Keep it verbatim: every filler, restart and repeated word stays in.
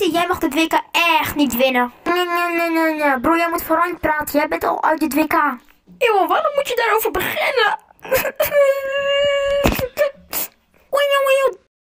Messi, jij mag het W K echt niet winnen. Nee, nee, nee, nee, nee. Bro, jij moet vooruit praten. Jij bent al uit het W K. Eeuw, waarom moet je daarover beginnen?